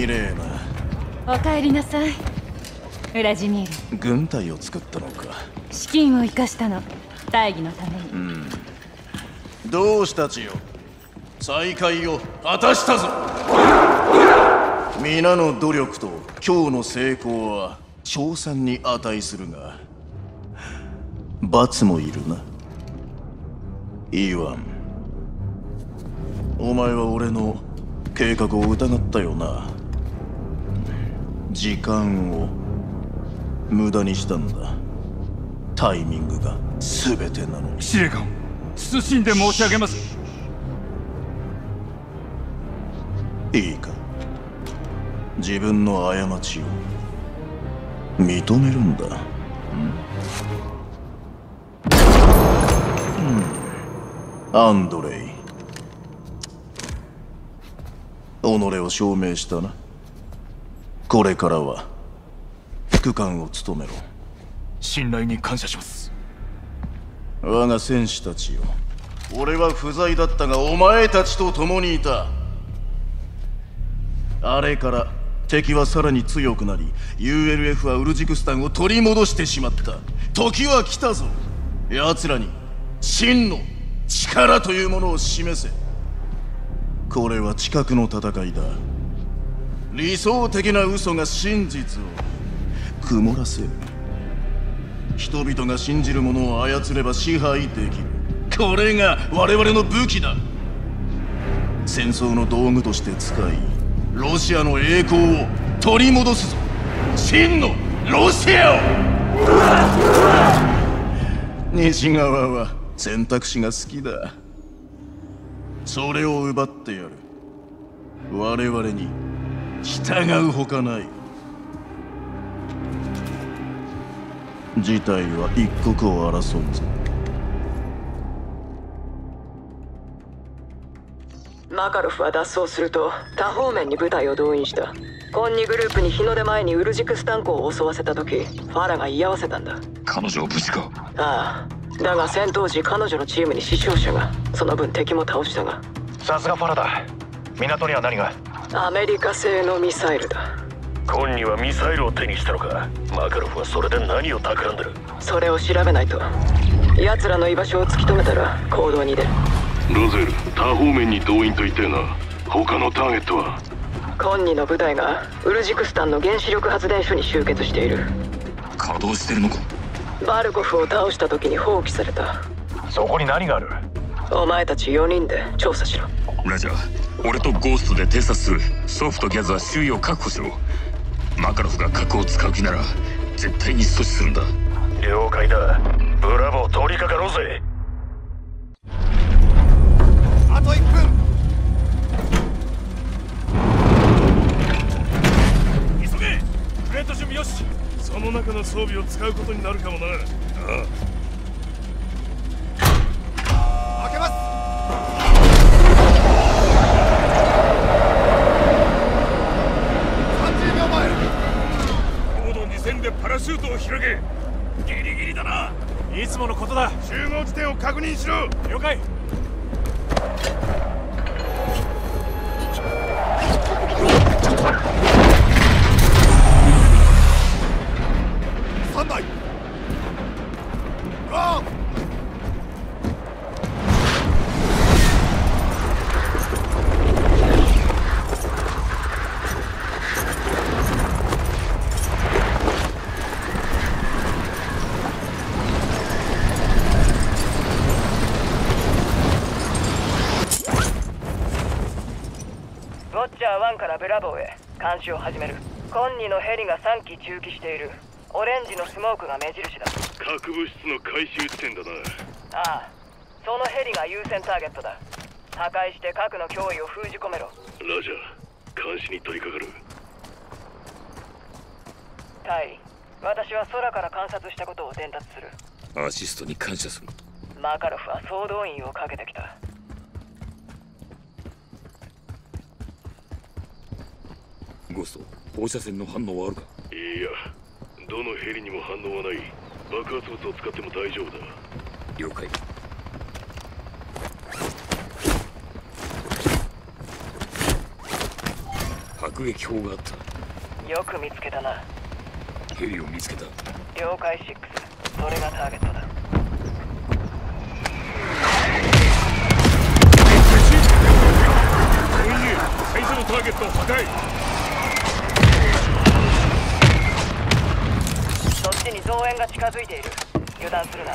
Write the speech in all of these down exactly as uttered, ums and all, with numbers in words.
ミレーナ。お帰りなさい、ウラジミール。 軍隊を作ったのか。 資金を生かしたの、大義のために。 うん。同志たちよ、再会を果たしたぞ。皆の努力と今日の成功は称賛に値するが、罰もいるな。イワン、お前は俺の計画を疑ったよな。時間を無駄にしたんだ。タイミングが全てなのに。 司令官、謹んで申し上げます。 いいか、自分の過ちを認めるんだ。うん、アンドレイ、己を証明したな。これからは副官を務めろ。 信頼に感謝します。 我が戦士たちよ、俺は不在だったがお前たちと共にいた。あれから敵はさらに強くなり、 ユーエルエフ はウルジクスタンを取り戻してしまった。時は来たぞ。奴らに真の力というものを示せ。これは近くの戦いだ。理想的な嘘が真実を曇らせる。人々が信じるものを操れば支配できる。これが我々の武器だ。戦争の道具として使い、ロシアの栄光を取り戻すぞ。真のロシアを。西側は選択肢が好きだ。それを奪ってやる。我々に従うほかない。事態は一刻を争うぞ。 マカロフは脱走すると多方面に部隊を動員した。コンニグループに日の出前にウルジクスタン港を襲わせた時、ファラが居合わせたんだ。 彼女は無事か？ ああ、だが戦闘時彼女のチームに死傷者が。その分敵も倒したが。 さすがファラだ。港には何が？ アメリカ製のミサイルだ。 コンにはミサイルを手にしたのか。マカロフはそれで何を企んでる？ それを調べないと。奴らの居場所を突き止めたら行動に出る。 ロゼル、多方面に動員と言ったよな。他のターゲットは？ コンニの部隊がウルジクスタンの原子力発電所に集結している。 稼働してるのか？ バルコフを倒した時に放棄された。 そこに何がある？ お前たちよにんで調査しろ。 ラジャー、俺とゴーストで偵察する。ソフトギャズは周囲を確保しろ。マカロフが核を使う気なら絶対に阻止するんだ。 了解だ。ブラボー、取り掛かろうぜ。あといっぷん。 急げ。プレート準備よし。その中の装備を使うことになるかもな。ああ、開けます。さんじゅうびょうまえ。高度にせんでパラシュートを広げ。ギリギリだな。いつものことだ。集合地点を確認しろ。了解。スタンバイ。ゴー。 ウォッチャーワンからブラボーへ監視を始める。コンニのヘリがさん機駐機している。オレンジのスモークが目印だ。 核物質の回収地点だな。 ああ、そのヘリが優先ターゲットだ。破壊して核の脅威を封じ込めろ。 ラジャー、監視に取り掛かる。 タイ、私は空から観察したことを伝達する。 アシストに感謝する。 マカロフは総動員をかけてきた。 ゴースト、放射線の反応はあるか？いや、どのヘリにも反応はない。爆発物を使っても大丈夫だ。了解。迫目撃砲があった。 よく見つけたな。 ヘリを見つけた。 了解シックス、それがターゲットだ。 最初のターゲットを破壊。 そっちに増援が近づいている。油断するな。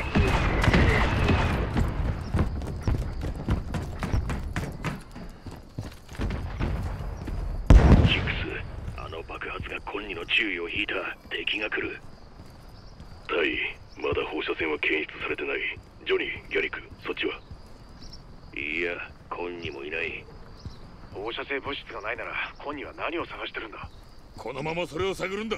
シックス、あの爆発がコンニの注意を引いた。敵が来る。タイ、まだ放射線は検出されてない。ジョニー、ギャリック、そっちは？いや、コンニもいない。放射性物質がないならコンニは何を探してるんだ？ このままそれを探るんだ。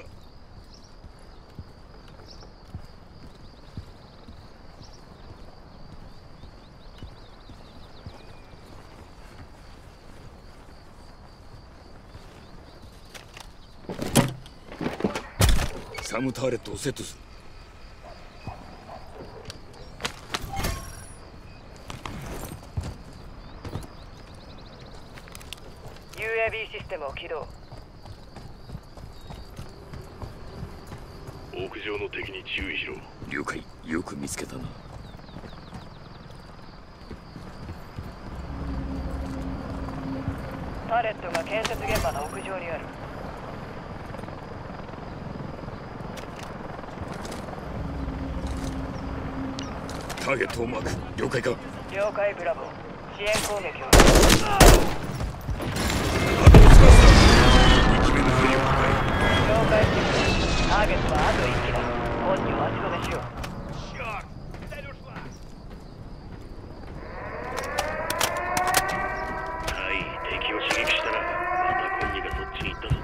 サムターレットをセットする。 ユーエービー システムを起動。 屋上の敵に注意しろ。 了解。よく見つけたな。 ターレットが建設現場の屋上にある。 ターゲットをマーク。了解か？ 了解ブラボー。支援攻撃を。了解してくれ。ターゲットはあといっ機だ。本人を足止めしよう。 タイ、敵を刺激したらまたコンニがそっちに行ったぞ。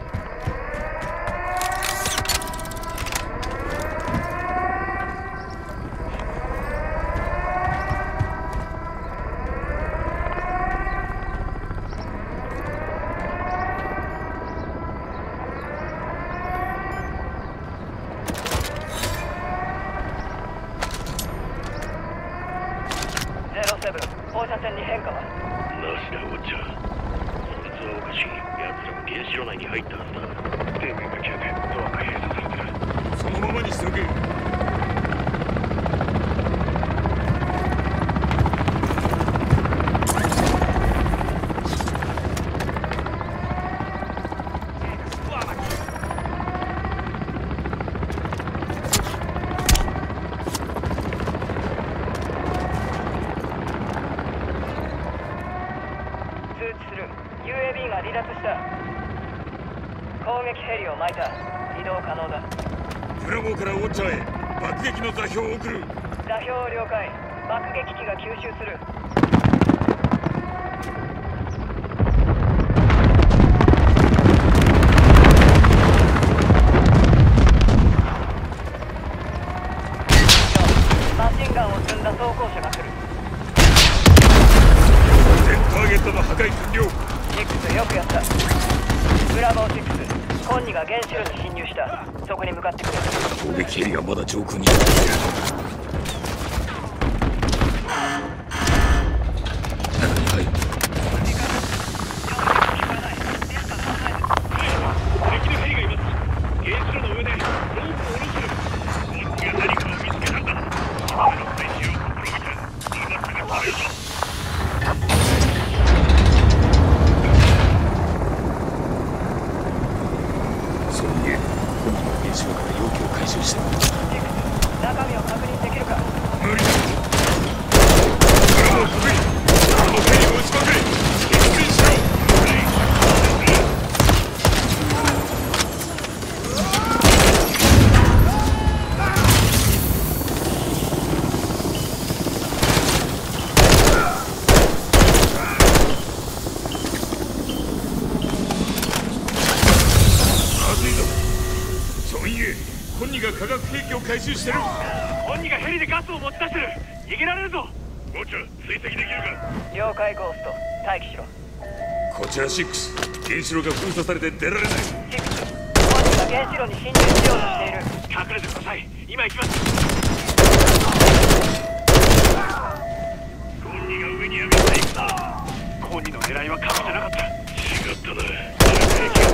放射線に変化は？ なしだ、ウォッチャー。そいつはおかしい。奴らは原子炉内に入ったはずだ。電源が切れてドアが閉鎖されてる。 そのままにしておけ。 ユーエービー が離脱した。攻撃ヘリを巻いた。移動可能だ。 ブラボーからウォッチャーへ爆撃の座標を送る。 座標を了解。爆撃機が吸収する。マシンガンを積んだ装甲車が来る。 全ターゲットの破壊完了。 シックス、よくやった。ブラボーシックス、コンニが原子炉に侵入した。そこに向かってくれ。 攻撃ヘリがまだ上空にいる。中に入る。 敵のヘリがいます。原子炉の上でロープを下ろしてる。コンニが何かを見つけたんだ。今の回収を試みた。今すぐ止めるぞ。 原子炉から容器を回収してる。 中身を確認できるか？ 無理だ。ブラボー得意。このヘリを撃ちまくれ。撃墜しろ。まずいぞ。ソンイエ、コンニが化学兵器を回収してる。 コンニがヘリでガスを持ち出してる。逃げられるぞ。ウォッチャー、追跡できるか？ 了解ゴースト、待機しろ。 こちらシックス、原子炉が封鎖されて出られない。 シックス、コンニが原子炉に侵入しようとしている。 隠れてください。今行きます。コンニが上に上がっていくぞ。コンニの狙いは壁じゃなかった。違ったな。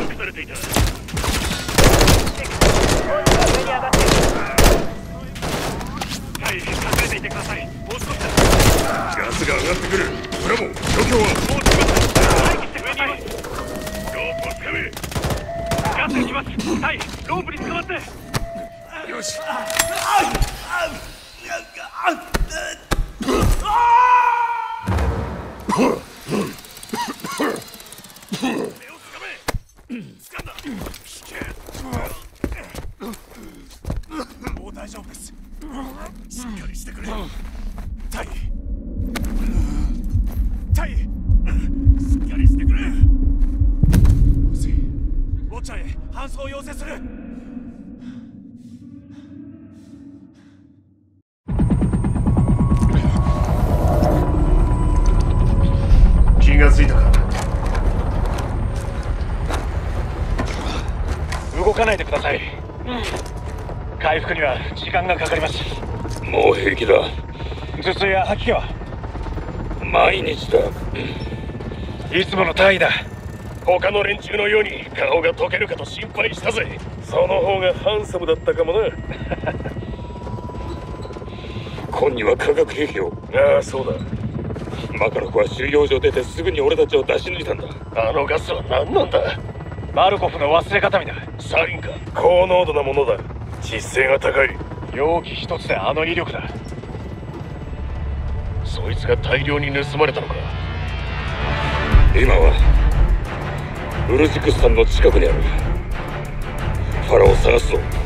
ってくる。ブラボー、状況は？もう着きました。待機して上にいます。ロープをつかめ。ガス行きます。タイ、ロープに捕まって。よし。もう大丈夫です。しっかりしてくれ。タイタイしっかりしてくれ。ウォッチャーへ搬送を要請する。 気がついたか。 動かないでください。回復には時間がかかります。 もう平気だ。 頭痛や吐き気は？ 毎日だ。 いつもの単位だ。 他の連中のように顔が溶けるかと心配したぜ。その方がハンサムだったかもな。コンには化学兵器を。ああ、そうだ。マカロフは収容所出てすぐに俺たちを出し抜いたんだ。あのガスは何なんだ？ マルコフの忘れ形見だ。 サリンか。高濃度なものだ。致死性が高い。 容器一つであの威力だ。 そいつが大量に盗まれたのか。今はウルジクスタンの近くにある。ファラを探すぞ。